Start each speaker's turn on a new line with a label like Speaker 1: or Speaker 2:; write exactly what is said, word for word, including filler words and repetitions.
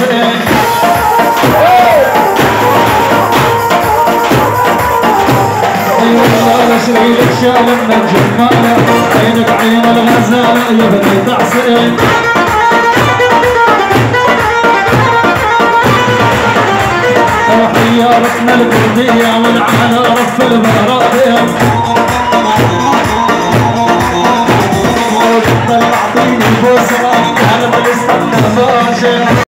Speaker 1: طاسين اي والله لشريك شال من الجمالة عينك عين الغزالة يا بني طاسين وحيارتنا الكردية والعمل رف البرادية وتفضل اعطيني بوسرة انا ما استنى فاشل